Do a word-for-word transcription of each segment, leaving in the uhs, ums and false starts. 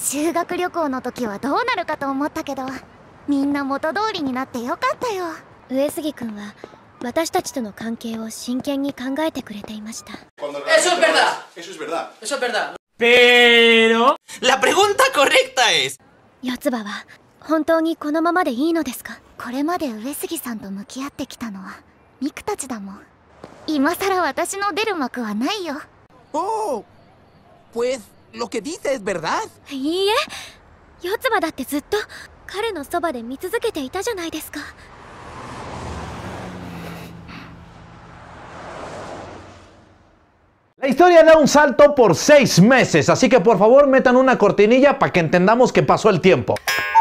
修学旅行の時はどうなるかと思ったけど、みんな元通りになってよかったよ。 上杉君は私たちとの関係を真剣に考えてくれていました。 Eso es verdad. Eso es verdad. Eso es verdad. Pero la pregunta correcta es: 四つ葉は本当にこのままでいいのですか？ これまで上杉さんと向き合ってきたのはミクたちだもん。今さら私の出る幕はないよ。 Oh, pues lo que dice es verdad. いいえ、四つ葉だってずっと彼のそばで見続けていたじゃないですか。 La historia da un salto por seis meses, así que por favor metan una cortinilla para que entendamos que pasó el tiempo.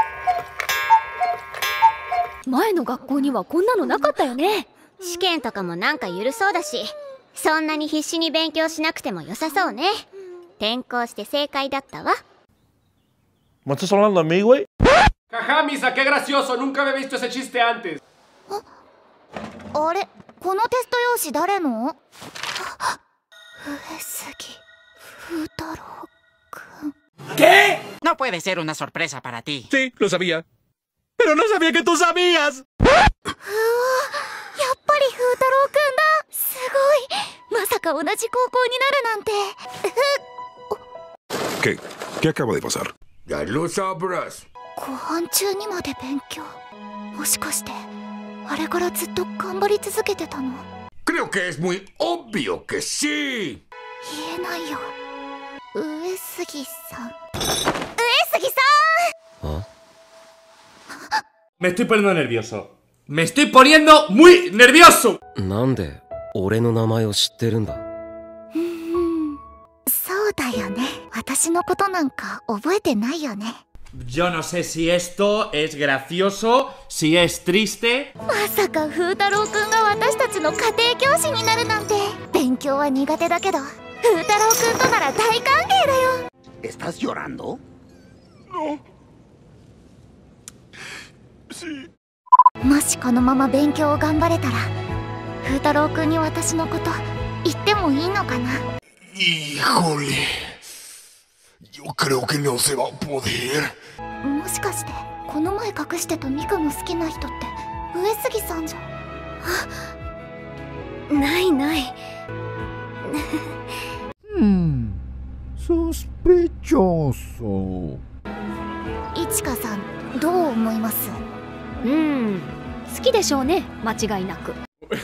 前の学校にはこんなのなかったよね。 試験とかもなんか緩そうだし、そんなに必死に勉強しなくても良さそうね。転校して正解だったわ。 ¿Me estás hablando a mí, güey? Jaja, Misa, qué gracioso, nunca había visto ese chiste antes. あれ、このテスト用紙誰の？上杉風太郎くん。 ¿Qué? No puede ser una sorpresa para ti. Sí, lo sabía. Pero no sabía que tú sabías. うわ、やっぱり風太郎くんだ。すごい。まさか同じ高校になるなんて。 ¿Qué? ¿Qué acaba de pasar? Ya lo sabrás. 後半中にまで勉強。もしかしてあれからずっと頑張り続けてたの？ Creo que es muy obvio que sí. 言えないよ。上杉さん。上杉さん。 Me estoy poniendo nervioso. Me estoy poniendo muy nervioso. なんで俺の名前を知ってるんだ？ うーん、そうだよね。私のことなんか覚えてないよね。 Yo no sé si esto es gracioso, si es triste. まさか風太郎くんが私たちの家庭教師になるなんて。勉強は苦手だけど風太郎くんとなら大歓迎だよ。 ¿Estás llorando? No. Sí. もしこのまま勉強を頑張れたら風太郎くんに私のこと言ってもいいのかな。 Híjole. Yo creo que no se va a poder. もしかしてこの前隠してたミクの好きな人って上杉さんじゃ。 ないない。 Hmm, sospechoso. いちかさんどう思います？ うん、好きでしょうね、間違いなく。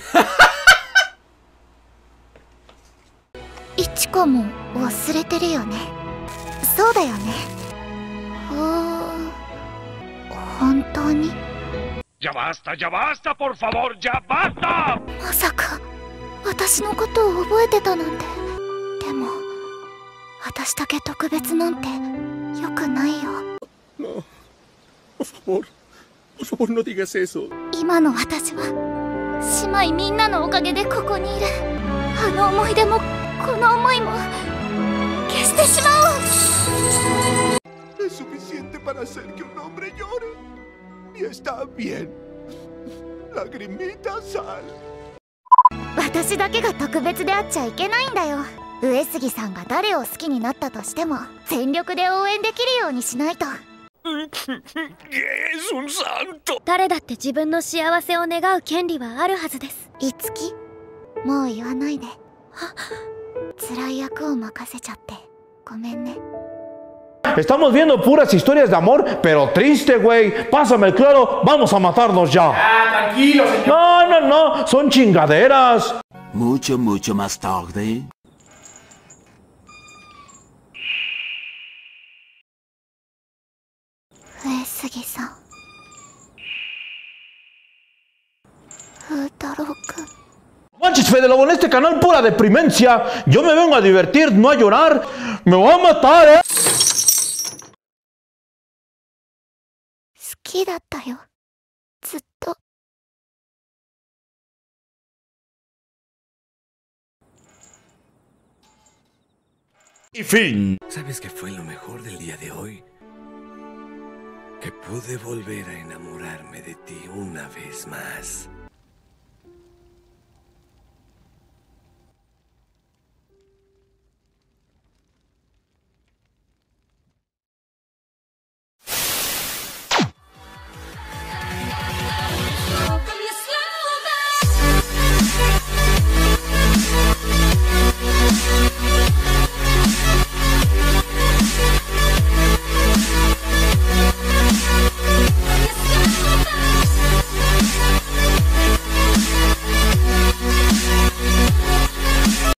いちかも忘れてるよね。そうだよね。はあ、本当に。 Ya basta, ya basta, por favor, ya basta. まさか私のことを覚えてたなんて。でも私だけ特別なんてよくないよ。 No, por favor, por favor, no digas eso. 今の私は姉妹みんなのおかげでここにいる。あの思い出もこの思いも消してしまおう。 Es suficiente para hacer que un hombre llore. Y está bien. Lagrimita sal. 私だけが特別であっちゃいけないんだよ。上杉さんが誰を好きになったとしても全力で応援できるようにしないと。 Es un santo. 誰だって自分の幸せを願う権利はあるはずです。 いつき、もう言わないで。辛い役を任せちゃってごめんね。 Estamos viendo puras historias de amor, pero triste, güey. Pásame el claro, vamos a matarnos ya. Ah, tranquilo, señor. No, no, no, son chingaderas. Mucho, mucho más tarde. 上杉さん。風太郎くん。 Manches, Fede Lobo, en este canal pura deprimencia. Yo me vengo a divertir, no a llorar. Me voy a matar, eh. 好きだったよ。ずっと。 Y fin. ¿Sabes qué fue lo mejor del día de hoy? Que pude volver a enamorarme de ti una vez más.